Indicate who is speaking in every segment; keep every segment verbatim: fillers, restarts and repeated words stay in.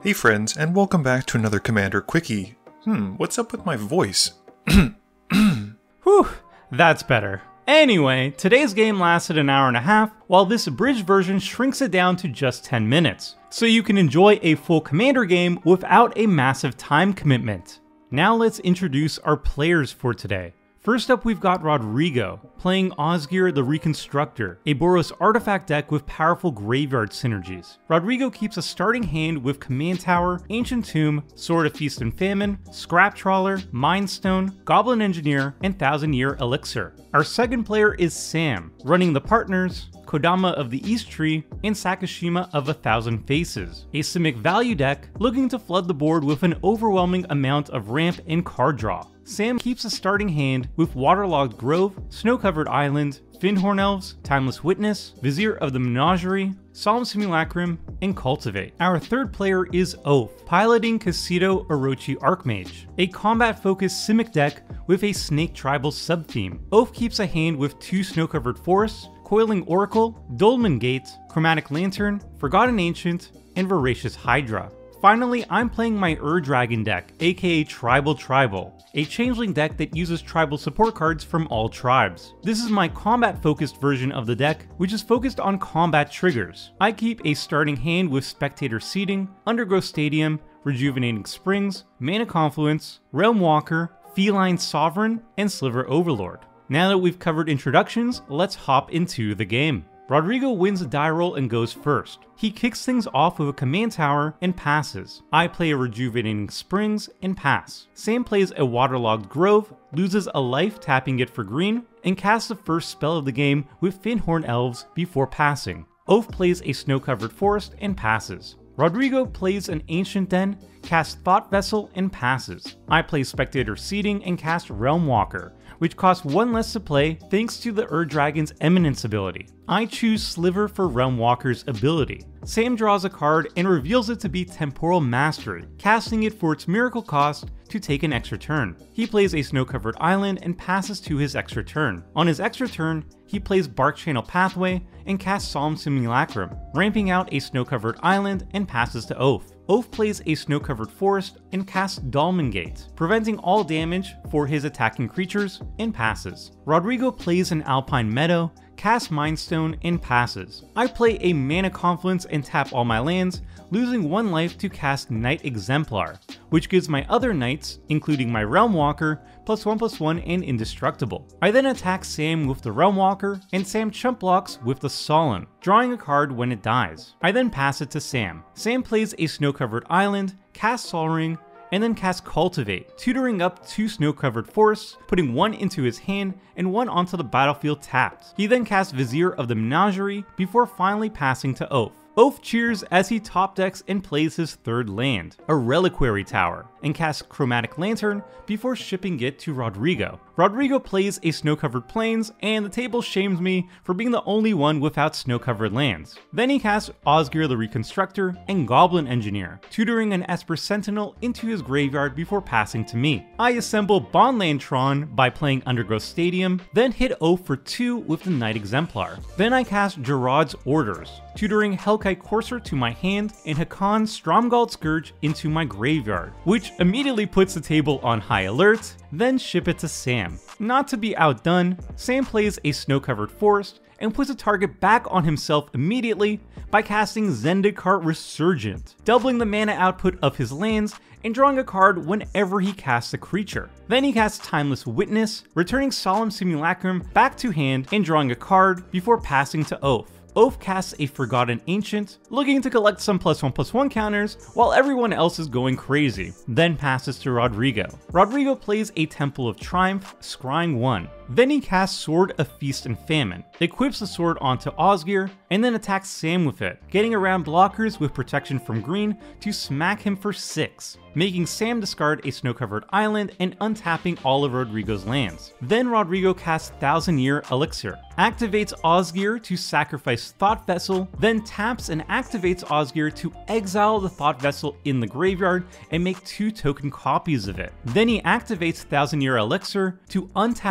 Speaker 1: Hey friends, and welcome back to another Commander Quickie. Hmm, what's up with my voice?
Speaker 2: Whew, that's better. Anyway, today's game lasted an hour and a half, while this abridged version shrinks it down to just ten minutes, so you can enjoy a full Commander game without a massive time commitment. Now let's introduce our players for today. First up, we've got Rodrigo, playing Osgir the Reconstructor, a Boros artifact deck with powerful graveyard synergies. Rodrigo keeps a starting hand with Command Tower, Ancient Tomb, Sword of Feast and Famine, Scrap Trawler, Mind Stone, Goblin Engineer, and Thousand Year Elixir. Our second player is Sam, running the partners, Kodama of the East Tree, and Sakashima of A Thousand Faces, a Simic value deck looking to flood the board with an overwhelming amount of ramp and card draw. Sam keeps a starting hand with Waterlogged Grove, Snow-Covered Island, Fyndhorn Elves, Timeless Witness, Vizier of the Menagerie, Solemn Simulacrum, and Cultivate. Our third player is Oaf, piloting Kaseto Orochi Archmage, a combat-focused Simic deck with a Snake Tribal sub-theme. Oaf keeps a hand with two Snow-Covered Forests, Coiling Oracle, Dolmen Gate, Chromatic Lantern, Forgotten Ancient, and Voracious Hydra. Finally, I'm playing my Ur-Dragon deck, aka Tribal Tribal, a changeling deck that uses tribal support cards from all tribes. This is my combat-focused version of the deck, which is focused on combat triggers. I keep a starting hand with Spectator Seeding, Undergrowth Stadium, Rejuvenating Springs, Mana Confluence, Realm Walker, Feline Sovereign, and Sliver Overlord. Now that we've covered introductions, let's hop into the game. Rodrigo wins a die roll and goes first. He kicks things off with a Command Tower and passes. I play a Rejuvenating Springs and pass. Sam plays a Waterlogged Grove, loses a life tapping it for green, and casts the first spell of the game with Fyndhorn Elves before passing. Oaf plays a Snow-Covered Forest and passes. Rodrigo plays an Ancient Den, casts Thought Vessel and passes. I play Spectator Seeding and cast Realm Walker, which costs one less to play thanks to the Ur-Dragon's Eminence ability. I choose Sliver for Realm Walker's ability. Sam draws a card and reveals it to be Temporal Mastery, casting it for its miracle cost to take an extra turn. He plays a Snow-Covered Island and passes to his extra turn. On his extra turn, he plays Bark Channel Pathway and casts Solemn Simulacrum, ramping out a Snow-Covered Island and passes to Oaf. Oaf plays a Snow-Covered Forest and casts Dolmen Gate, preventing all damage for his attacking creatures, and passes. Rodrigo plays an Alpine Meadow, casts Mind Stone, and passes. I play a Mana Confluence and tap all my lands, losing one life to cast Knight Exemplar, which gives my other knights, including my Realm Walker, plus one plus one and indestructible. I then attack Sam with the Realm Walker, and Sam chump blocks with the Solemn, drawing a card when it dies. I then pass it to Sam. Sam plays a Snow-Covered Island, casts Sol Ring, and then casts Cultivate, tutoring up two Snow-Covered Forests, putting one into his hand and one onto the battlefield tapped. He then casts Vizier of the Menagerie before finally passing to Oaf. Oaf cheers as he top decks and plays his third land, a Reliquary Tower, and casts Chromatic Lantern before shipping it to Rodrigo. Rodrigo plays a Snow-Covered Plains, and the table shames me for being the only one without snow-covered lands. Then he casts Osgir the Reconstructor and Goblin Engineer, tutoring an Esper Sentinel into his graveyard before passing to me. I assemble Bondland Tron by playing Undergrowth Stadium, then hit Oaf for two with the Knight Exemplar. Then I cast Gerard's Orders, tutoring Hellkite Courser to my hand and Hakan Stromgald Scourge into my graveyard, which immediately puts the table on high alert, then ship it to Sam. Not to be outdone, Sam plays a Snow-Covered Forest and puts a target back on himself immediately by casting Zendikar Resurgent, doubling the mana output of his lands and drawing a card whenever he casts a creature. Then he casts Timeless Witness, returning Solemn Simulacrum back to hand and drawing a card before passing to Oaf. Oaf casts a Forgotten Ancient, looking to collect some plus one plus one counters while everyone else is going crazy, then passes to Rodrigo. Rodrigo plays a Temple of Triumph, scrying one. Then he casts Sword of Feast and Famine, equips the sword onto Osgir, and then attacks Sam with it, getting around blockers with protection from green to smack him for six, making Sam discard a Snow-Covered Island and untapping all of Rodrigo's lands. Then Rodrigo casts Thousand Year Elixir, activates Osgir to sacrifice Thought Vessel, then taps and activates Osgir to exile the Thought Vessel in the graveyard and make two token copies of it. Then he activates Thousand Year Elixir to untap Osgir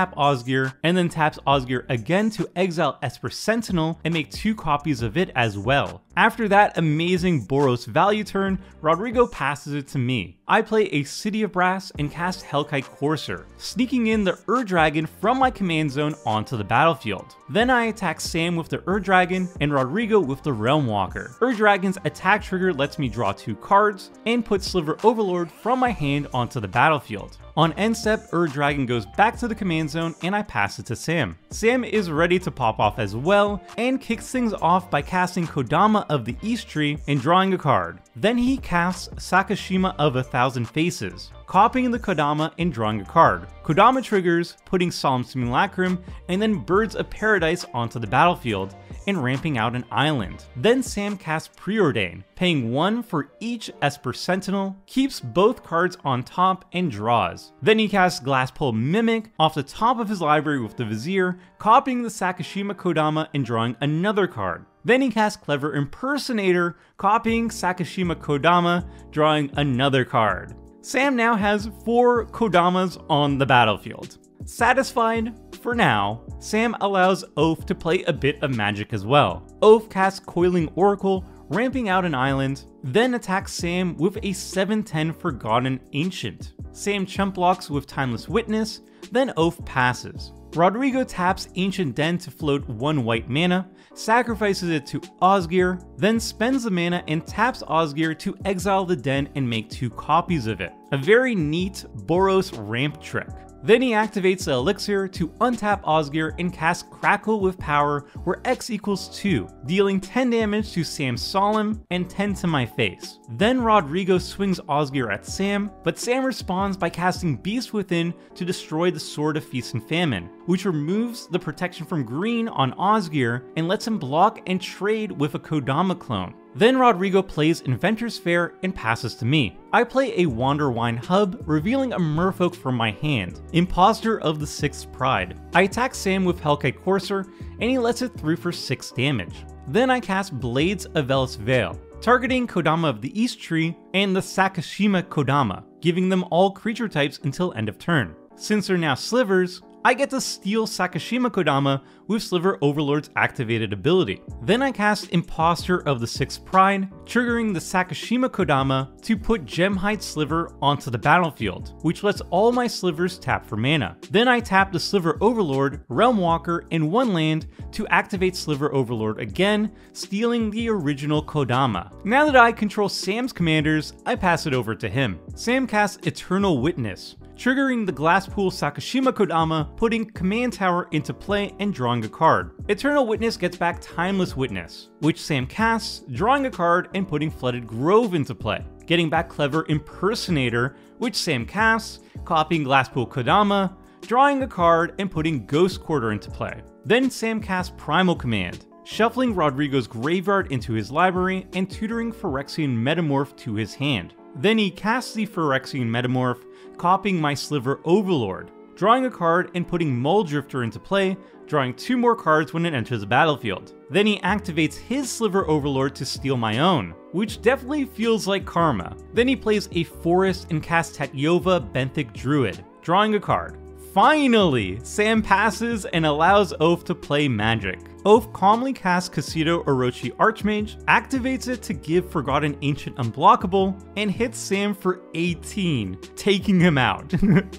Speaker 2: Osgir, and then taps Osgir again to exile Esper Sentinel and make two copies of it as well. After that amazing Boros value turn, Rodrigo passes it to me. I play a City of Brass and cast Hellkite Courser, sneaking in the Ur-Dragon from my command zone onto the battlefield. Then I attack Sam with the Ur-Dragon and Rodrigo with the Realm Walker. Ur-Dragon's attack trigger lets me draw two cards and put Sliver Overlord from my hand onto the battlefield. On end step, Ur-Dragon goes back to the command zone and I pass it to Sam. Sam is ready to pop off as well and kicks things off by casting Kodama of the East Tree and drawing a card. Then he casts Sakashima of a Thousand Faces, copying the Kodama and drawing a card. Kodama triggers, putting Solemn Simulacrum and then Birds of Paradise onto the battlefield and ramping out an island. Then Sam casts Preordain, paying one for each Esper Sentinel, keeps both cards on top and draws. Then he casts Glasspole Mimic off the top of his library with the Vizier, copying the Sakashima Kodama and drawing another card. Then he casts Clever Impersonator, copying Sakashima Kodama, drawing another card. Sam now has four Kodamas on the battlefield. Satisfied? For now, Sam allows Oath to play a bit of magic as well. Oath casts Coiling Oracle, ramping out an island, then attacks Sam with a seven ten Forgotten Ancient. Sam chump blocks with Timeless Witness, then Oath passes. Rodrigo taps Ancient Den to float one white mana, sacrifices it to Osgir, then spends the mana and taps Osgir to exile the Den and make two copies of it. A very neat Boros ramp trick. Then he activates the Elixir to untap Osgir and cast Crackle with power where X equals two, dealing ten damage to Sam's Solemn and ten to my face. Then Rodrigo swings Osgir at Sam, but Sam responds by casting Beast Within to destroy the Sword of Feast and Famine, which removes the protection from green on Osgir and lets him block and trade with a Kodama clone. Then Rodrigo plays Inventor's Fair and passes to me. I play a Wanderwine Hub, revealing a Merfolk from my hand, Imposter of the Sixth Pride. I attack Sam with Hellkite Courser, and he lets it through for six damage. Then I cast Blades of Velis Veil, targeting Kodama of the East Tree and the Sakashima Kodama, giving them all creature types until end of turn. Since they're now slivers, I get to steal Sakashima Kodama with Sliver Overlord's activated ability. Then I cast Imposter of the Sixth Pride, triggering the Sakashima Kodama to put Gemhide Sliver onto the battlefield, which lets all my slivers tap for mana. Then I tap the Sliver Overlord, Realm Walker, and one land to activate Sliver Overlord again, stealing the original Kodama. Now that I control Sam's commanders, I pass it over to him. Sam casts Eternal Witness, triggering the Glasspool Sakashima Kodama, putting Command Tower into play and drawing a card. Eternal Witness gets back Timeless Witness, which Sam casts, drawing a card and putting Flooded Grove into play. Getting back Clever Impersonator, which Sam casts, copying Glasspool Kodama, drawing a card and putting Ghost Quarter into play. Then Sam casts Primal Command, shuffling Rodrigo's graveyard into his library and tutoring Phyrexian Metamorph to his hand. Then he casts the Phyrexian Metamorph, copying my Sliver Overlord, drawing a card and putting Muldrifter into play, drawing two more cards when it enters the battlefield. Then he activates his Sliver Overlord to steal my own, which definitely feels like karma. Then he plays a Forest and casts Tatyova Benthic Druid, drawing a card. Finally, Sam passes and allows Oath to play magic. Oath calmly casts Kaseto Orochi Archmage, activates it to give Forgotten Ancient unblockable, and hits Sam for eighteen, taking him out.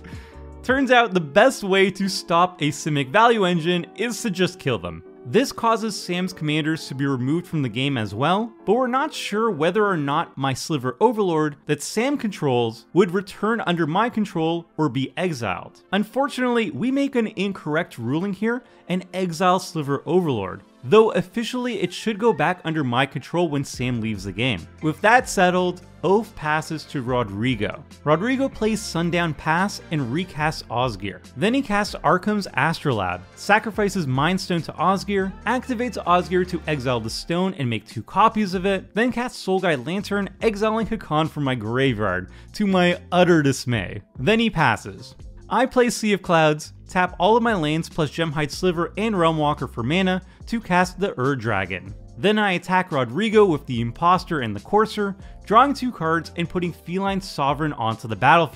Speaker 2: Turns out the best way to stop a Simic Value Engine is to just kill them. This causes Sam's commanders to be removed from the game as well, but we're not sure whether or not my Sliver Overlord that Sam controls would return under my control or be exiled. Unfortunately, we make an incorrect ruling here and exile Sliver Overlord, though officially it should go back under my control when Sam leaves the game. With that settled, Oath passes to Rodrigo. Rodrigo plays Sundown Pass and recasts Osgir. Then he casts Arkham's Astrolabe, sacrifices Mind Stone to Osgir, activates Osgir to exile the stone and make two copies of it, then casts Soul Guide Lantern, exiling Hakan from my graveyard, to my utter dismay. Then he passes. I play Sea of Clouds, tap all of my lands plus Gemhide Sliver and Realm Walker for mana to cast the Ur-Dragon. Then I attack Rodrigo with the Imposter and the Courser, drawing two cards and putting Feline Sovereign onto the battlefield.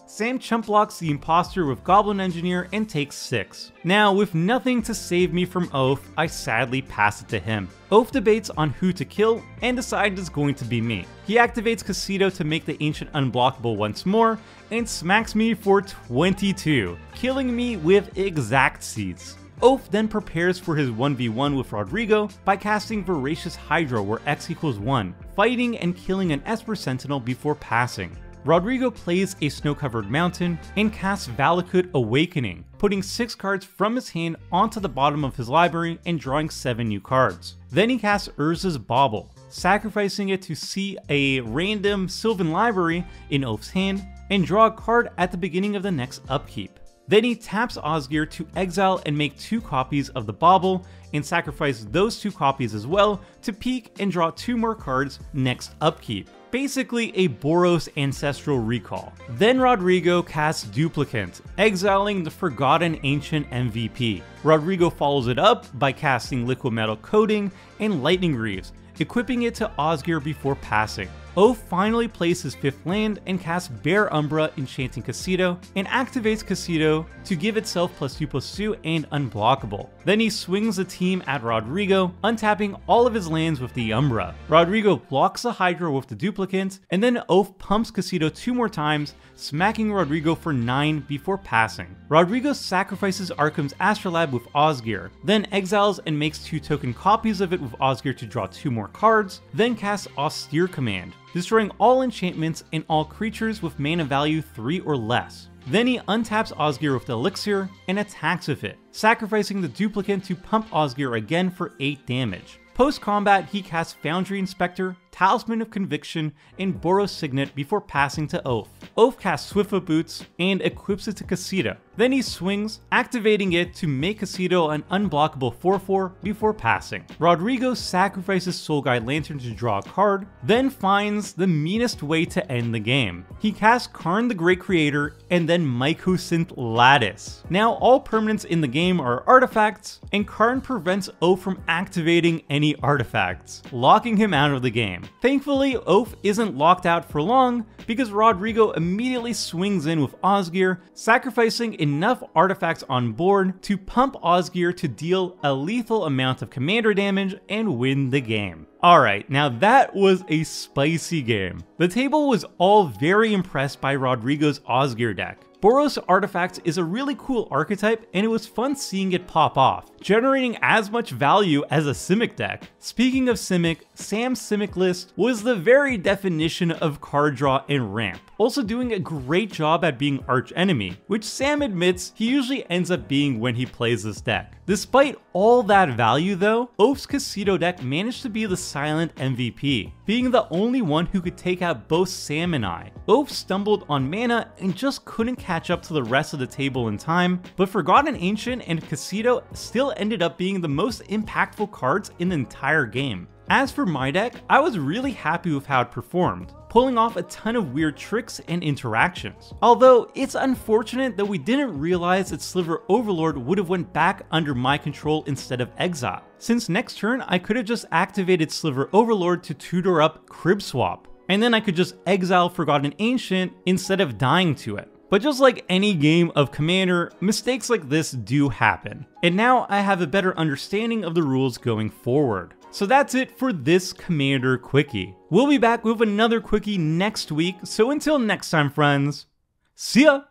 Speaker 2: Sam chump blocks the imposter with Goblin Engineer and takes six. Now, with nothing to save me from Oaf, I sadly pass it to him. Oaf debates on who to kill and decides it's going to be me. He activates Kaseto to make the ancient unblockable once more and smacks me for twenty-two, killing me with exact seats. Oaf then prepares for his one v one with Rodrigo by casting Voracious Hydra where X equals one, fighting and killing an Esper Sentinel before passing. Rodrigo plays a snow-covered mountain and casts Valakut Awakening, putting six cards from his hand onto the bottom of his library and drawing seven new cards. Then he casts Urza's Bauble, sacrificing it to see a random Sylvan library in Oaf's hand and draw a card at the beginning of the next upkeep. Then he taps Osgir to exile and make two copies of the Bauble and sacrifice those two copies as well to peek and draw two more cards next upkeep. Basically a Boros Ancestral Recall. Then Rodrigo casts Duplicant, exiling the Forgotten Ancient M V P. Rodrigo follows it up by casting Liquid Metal Coating and Lightning Greaves, equipping it to Osgir before passing. Oaf finally plays his fifth land and casts Bear Umbra, enchanting Kaseto, and activates Kaseto to give itself plus two plus two and unblockable. Then he swings the team at Rodrigo, untapping all of his lands with the Umbra. Rodrigo blocks the Hydra with the Duplicant, and then Oaf pumps Kaseto two more times, smacking Rodrigo for nine before passing. Rodrigo sacrifices Arkham's Astrolabe with Osgir, then exiles and makes two token copies of it with Osgir to draw two more cards, then casts Austere Command, destroying all enchantments and all creatures with mana value three or less. Then he untaps Osgir with the Elixir and attacks with it, sacrificing the Duplicant to pump Osgir again for eight damage. Post-combat, he casts Foundry Inspector, Talisman of Conviction, and Boros Signet before passing to Oaf. Oaf casts Swiftfoot Boots and equips it to Kaseto. Then he swings, activating it to make Kaseto an unblockable four four before passing. Rodrigo sacrifices Soul Guide Lantern to draw a card, then finds the meanest way to end the game. He casts Karn the Great Creator and then Mycosynth Lattice. Now all permanents in the game are artifacts, and Karn prevents Oaf from activating any artifacts, locking him out of the game. Thankfully, Oaf isn't locked out for long because Rodrigo immediately swings in with Osgir, sacrificing enough artifacts on board to pump Osgir to deal a lethal amount of commander damage and win the game. Alright, now that was a spicy game. The table was all very impressed by Rodrigo's Osgir deck. Boros Artifacts is a really cool archetype, and it was fun seeing it pop off, generating as much value as a Simic deck. Speaking of Simic, Sam's Simic list was the very definition of card draw and ramp, also doing a great job at being arch enemy, which Sam admits he usually ends up being when he plays this deck. Despite all that value though, Oaf's Kaseto deck managed to be the silent M V P, being the only one who could take out both Sam and I. Oaf stumbled on mana and just couldn't catch up to the rest of the table in time, but Forgotten Ancient and Kaseto still ended up being the most impactful cards in the entire game. As for my deck, I was really happy with how it performed, pulling off a ton of weird tricks and interactions. Although, it's unfortunate that we didn't realize that Sliver Overlord would have went back under my control instead of exile, since next turn I could have just activated Sliver Overlord to tutor up Crib Swap, and then I could just exile Forgotten Ancient instead of dying to it. But just like any game of Commander, mistakes like this do happen. And now I have a better understanding of the rules going forward. So that's it for this Commander Quickie. We'll be back with another Quickie next week, so until next time friends, see ya!